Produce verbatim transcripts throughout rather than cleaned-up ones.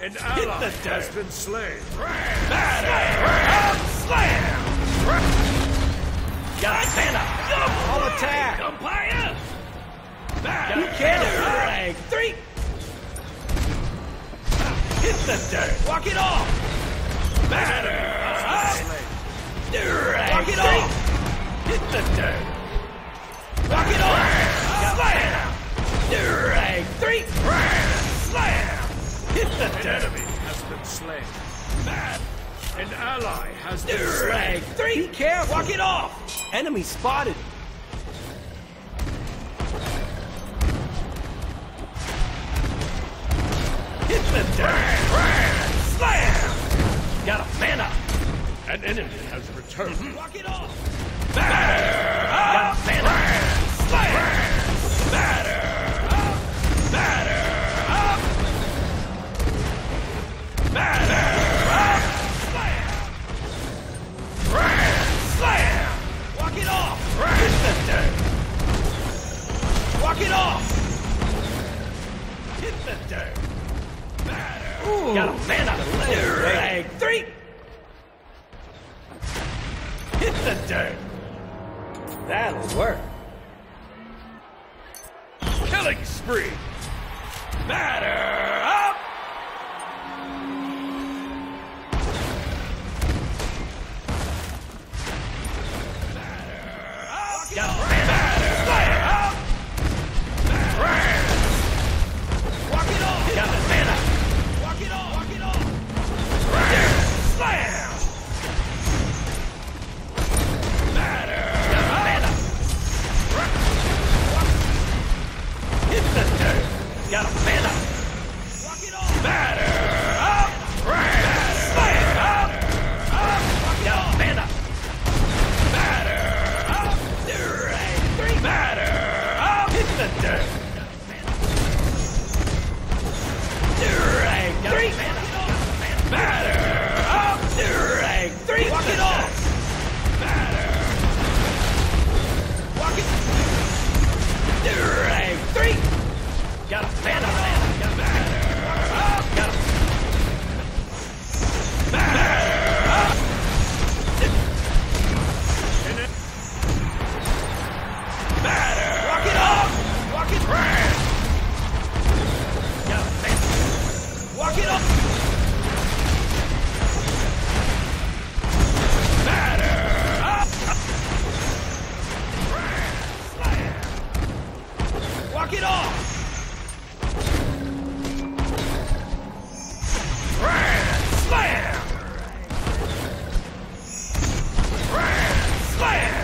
An ally has been slain. Batter! Slam! Got stand up! I'll attack! Umpire! Be careful! Drag three! Hit the dirt! Walk it off! Batter! Up! Drag Walk it three. Off! Hit the dirt! Walk it off! Slam! Drag three! Slam! Hit the An dirt! enemy has been slain. An ally has been Drag slain. three! Be careful! Walk it off! Enemy spotted! Hit the dirt! Slam! Got a man up! An enemy has returned. Walk it off! Batter! Got a man up! Slam! Batter! Up! Batter! Up! Batter! Up! Slam! Slam! Walk it off! Hit the dirt! Walk it off! Hit the dirt! Batter! Ooh. Got a man up! Drag three! Hit the dirt! That'll work. Killing spree. Batter up! Batter up! Got a batter! Slam up! Batter! Walk it off! Got a banner! Walk it off! Walk it off! Slam! Batter! Got a banner! Hit the dirt! Got a banner! Walk it off! Batter! Up! Slam! Up! Up! Got a banner! Batter! Up! Drag three! Batter! Up! Hit the dirt! Drag three! Batter! Up! Drag three! Walk it off! Batter! Walk it! Drag three! Got a banner! Got a batter! Up! Got a batter! Up! Batter! Walk it off! Walk it! Got a banner! Walk it off! Batter! Up! Slam! Walk it off! Slam! Slam!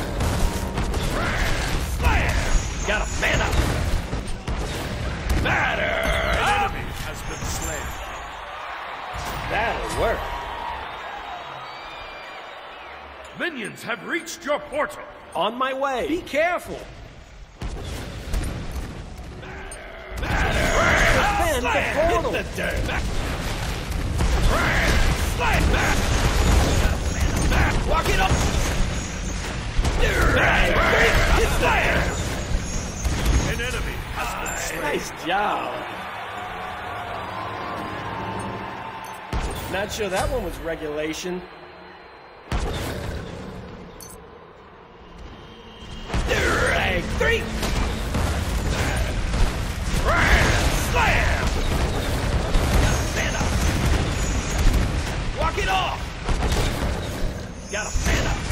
Slam! Got a man up! Batter! An enemy has been slain. That'll work. Minions have reached your portal. On my way. Be careful. Defend the portal. Hit the dirt. Slam! Walk it up! Slam! An enemy has been slain. Nice job. Not sure that one was regulation. Drag three! Slam! Stand up! Walk it off! Got a stand up!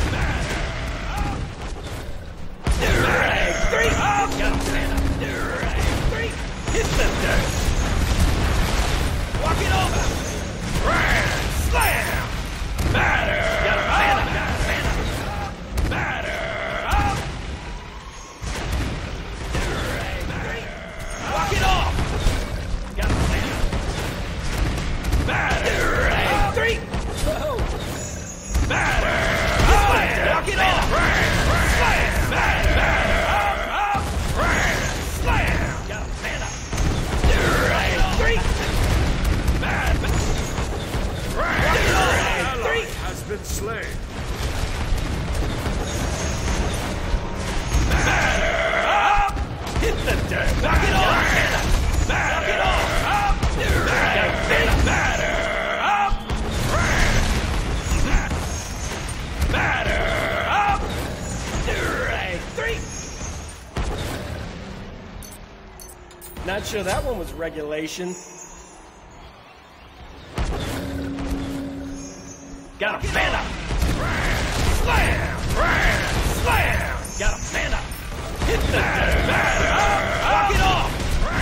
Drag three! Got a stand up! Drag three! Hit the dirt! Walk it over! Slam! sure that one was regulation. Got him, man up! Slam! Slam! Got him, man up! Hit the batter! Batter! Up! Walk it off!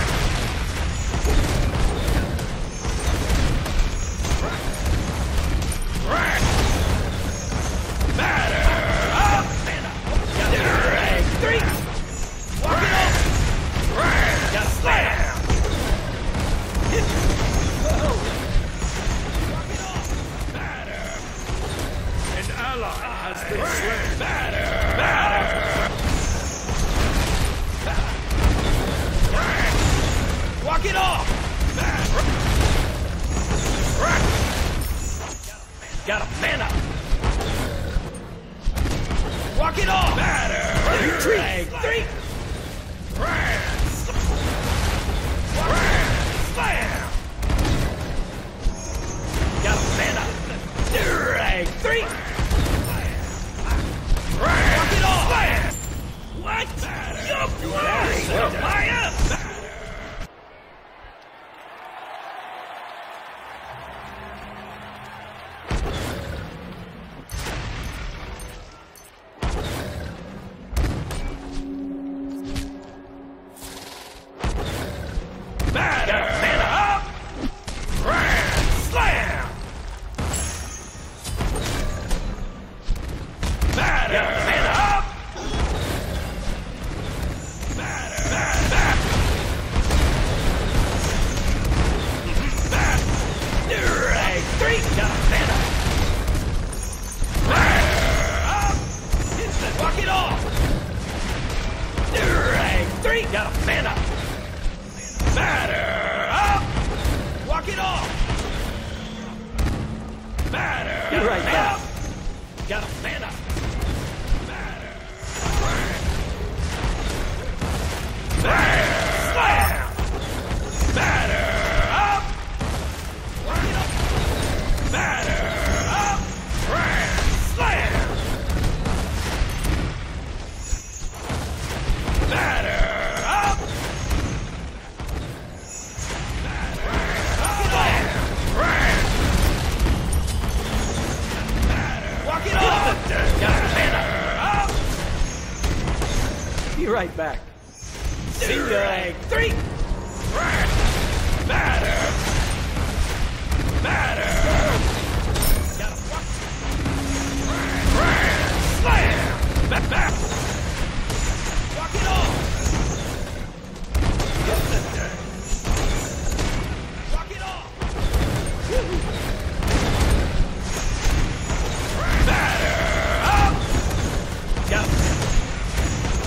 Batter! Up! Man up! Got him, drag! Three! Walk it off! Got him, slam! Hit An ally has been slain. Batter! Batter! Walk it off! Got him, man up! Walk it off! Batter! Retreat! Three! Slam! Got him, man up! Drag! Three! Walk it off! Slam! What? You're blind! Fire! Batter! Man up! Slam! Batter! Man up! Batter! Batter! Batter! Drag! Three! Got him, man up! Batter! Up! Hit the... Walk it off! Drag! Three! Got him, man up! Batter! Up! Walk it off! Batter! You're right, man Doc. up! Got him, man up! Batter! Batter! Slam! Batter! Up! Walk it up! Batter! Up! Slam! Batter! Up! Walk it off! Got him, man up! Be right back. See ya! Three! Batter! Batter! Got him! Slam! Back, back! Walk it off! Walk it off! Batter! Up! Got him!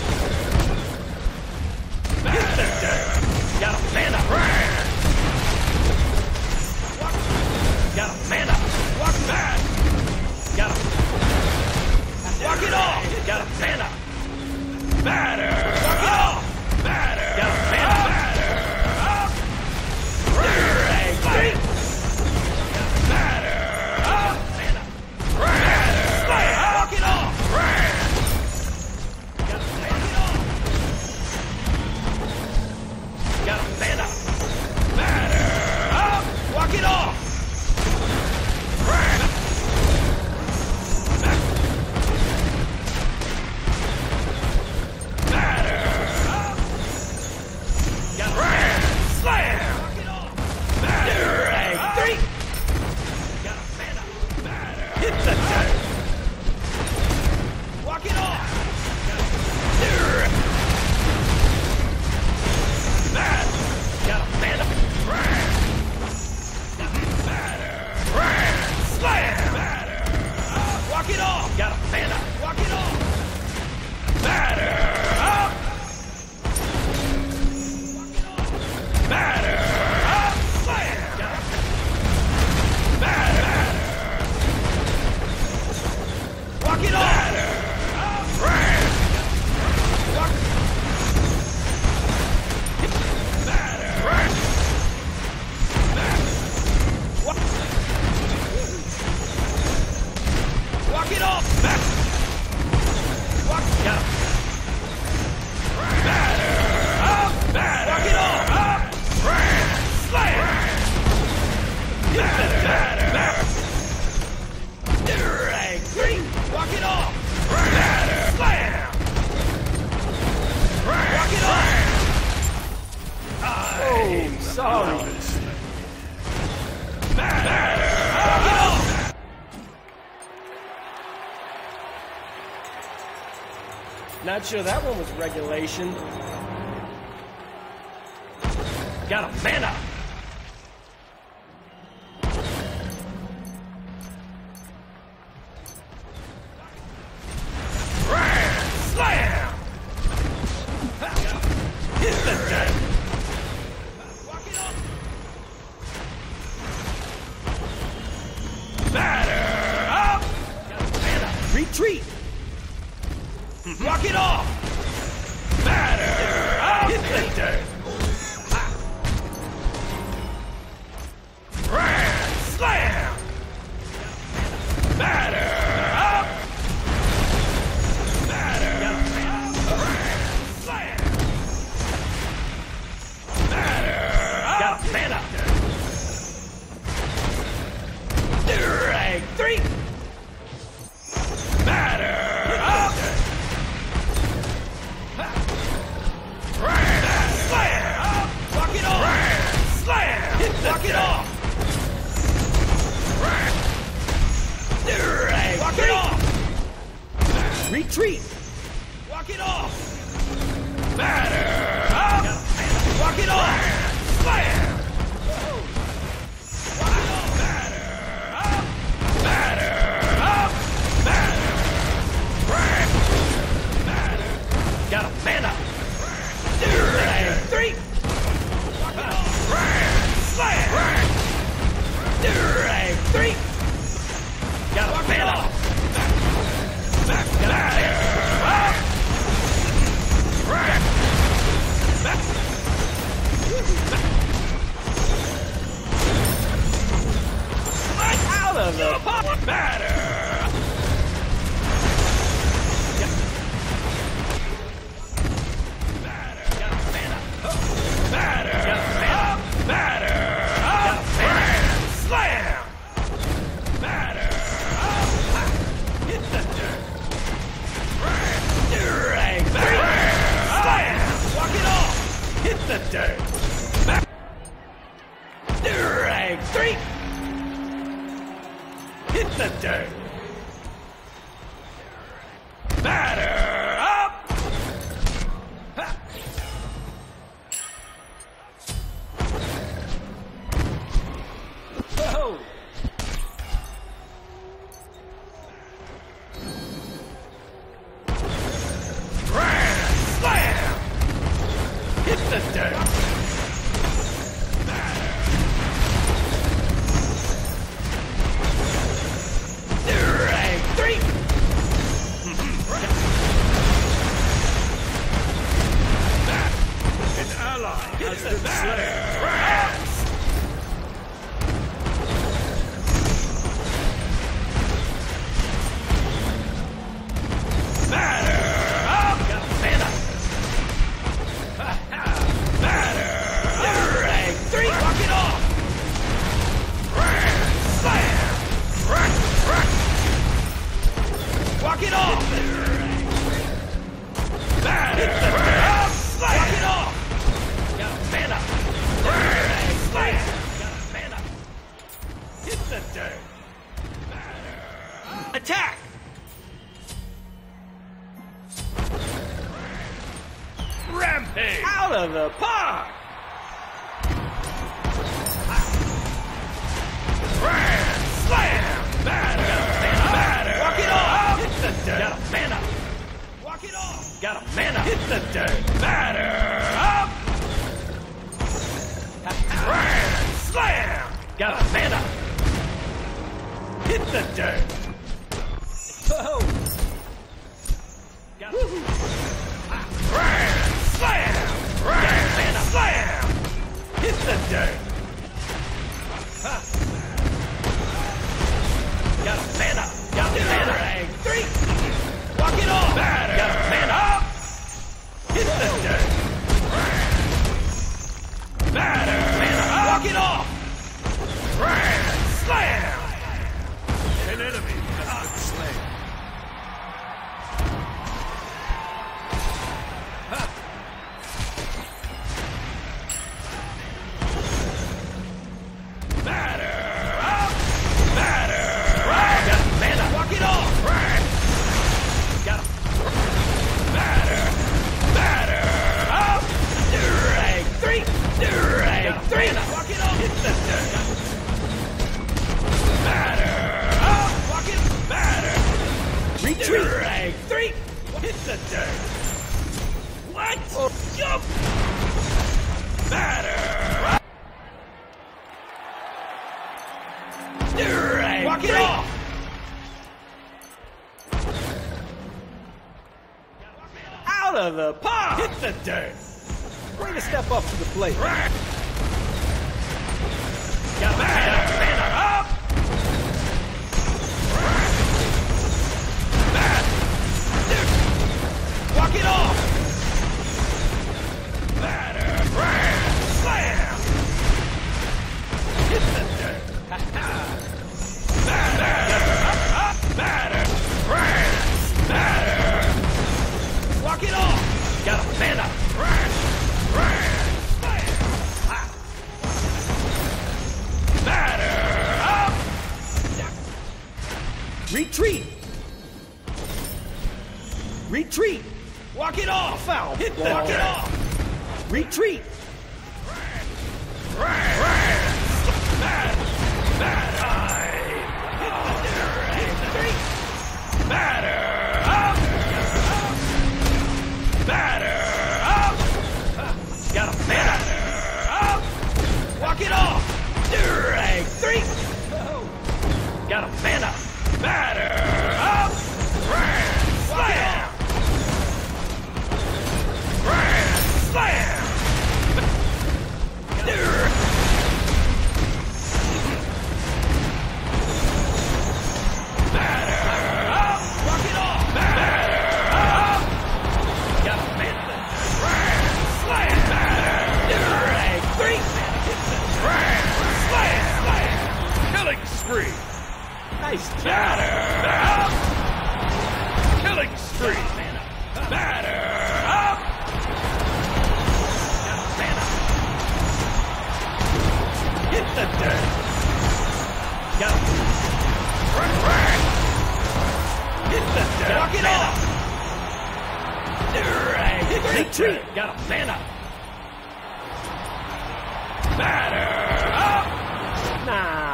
Batter! Got him, man up! Not sure that one was regulation. Got a mana! Slam! Hit the deck! Walk it up! Batter up! Mana! Retreat! Walk it off! Batter up! Hit the deck! Slam! Batter up! Batter up! Slam! Batter up! Got mana! Drag three! Batter up! Slam! Walk it off! Slam! Walk it off! Walk it off! Retreat! Walk it off! Batter up! Walk it off! Slam! Walk it off! Batter up! Batter up! Batter! Batter! Got a mana! Drag three! Walk it off! Slam! Drag three! Got a mana! Back, back, up! Back, back, back out of the pot! Batter! Batter! Got a mana! Batter! Got a mana! Batter! Up! Slam! Batter! Hit the dirt! Drag back! Slam! Walk it off! Hit the dirt! Back! Drag three! Hit the dirt! Batter up! Ha! Whoa! Hit the dirt! Drag three! An ally has been slain. Batter up! Got a mana! Batter! Drag three! Walk it off! Slam! Walk it off! Batter! Up! Walk it off! Got a mana! Slam! Got a mana! Hit the dirt! Batter! Attack! Rampage! Out of the park! Slam! Batter! Batter! Walk it off! Hit the dirt! Got a mana! Walk it off! Got a mana! Hit the dirt! Batter! Up! Slam! Got a mana! Hit the dirt! Whoa! Got a Slam! Got a mana! Slam! Hit the dirt! Got a mana! Got a mana! Drag three! Walk it off! Batter! Got a mana! Up! Hit the dirt! Batter! Mana! Walk it off! Slam! An enemy has been slain. Got a mana! Walk it off! Got a... Walk it off! Out of the park! Hit the dirt! Way to step up to the plate. Got better! Better up! Back! Walk it off! Batter! Slam! Hit the dirt! Batter! Up! Batter! Batter! Walk it off! Got a banner! Batter! Up! Retreat! Retreat! Walk it off! Foul Hit the ball. Walk it off! Retreat! Batter! Up! Batter! Up! Got a batter! Up! Walk it off! Drag three! Got a banner! Batter! Up! Slam! Slam! Spree. Nice Batter! Up! Killing spree! Batter! Up! Hit the dirt! Got him! Hit the dirt! Walk it off! Hit the dirt! Got a banner! Batter! Up! Nah.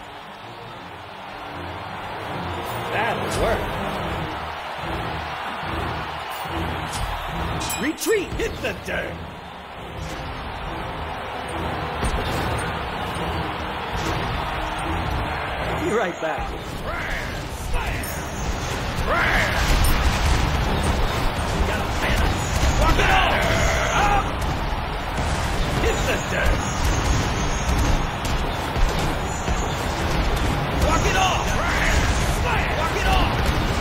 That'll work. Retreat! Hit the dirt! Be right back. Got a banner! Walk it off! Up! Hit the dirt! Walk it off! Walk it off!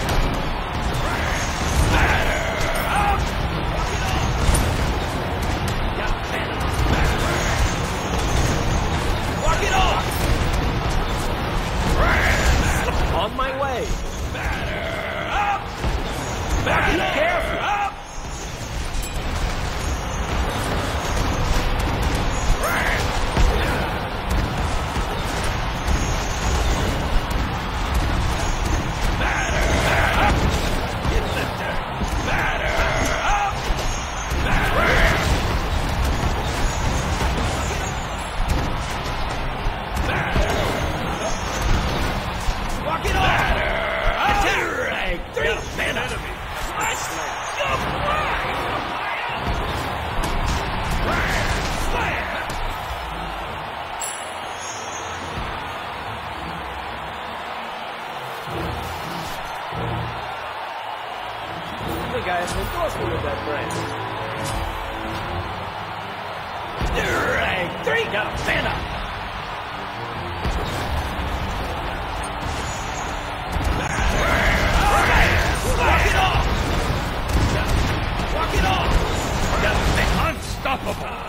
Batter! Up! Walk it off! Got a banner! Walk it off! On my way. Batter! Up! Batter! Be careful. Up! Hey guys, we'll force me with that brand. Drag three! Got a banner! Walk it off! Walk it off! Got a banner! Unstoppable!